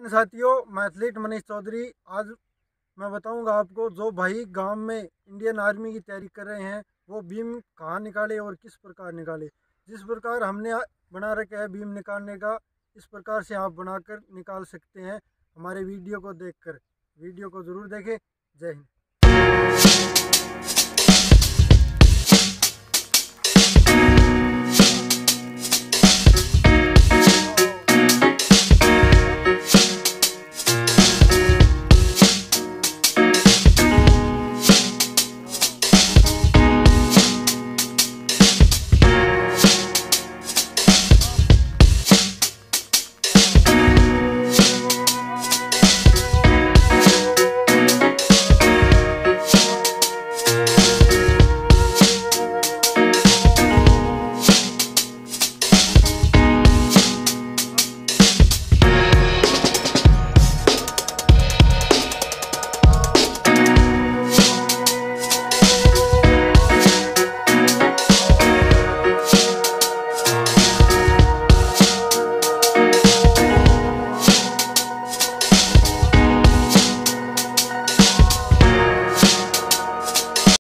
साथियों, मैं एथलीट मनीष चौधरी। आज मैं बताऊंगा आपको, जो भाई गांव में इंडियन आर्मी की तैयारी कर रहे हैं वो बीम कहाँ निकाले और किस प्रकार निकाले। जिस प्रकार हमने बना रखा है बीम निकालने का, इस प्रकार से आप बनाकर निकाल सकते हैं। हमारे वीडियो को देखकर वीडियो को ज़रूर देखें। जय हिंद।